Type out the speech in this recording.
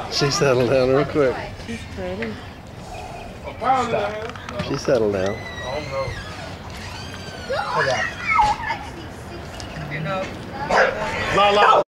She settled down real quick. She's pretty. Stop. She settled down. You know. La la.